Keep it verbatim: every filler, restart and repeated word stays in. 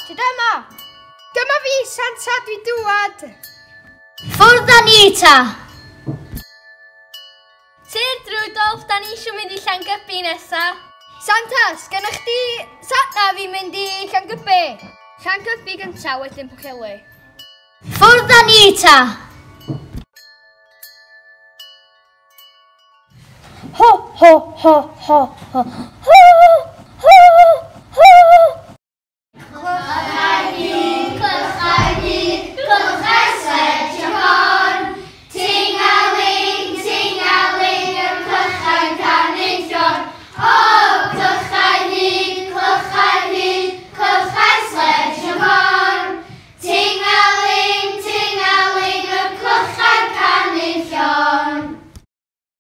post, dyma. Dyma fi, Santa, dwi dŵad. Ffwrdd â ni ta. Tyd, Rudolf, da ni eisiau mynd i Llangybi nesa. Santa, sgynnych chdi satna fi mynd i Llangybi? Llangybi gyntaf wedyn Pwllheli. Ffwrdd â ni ta. Ho, ho, ho, ho, ho, ho.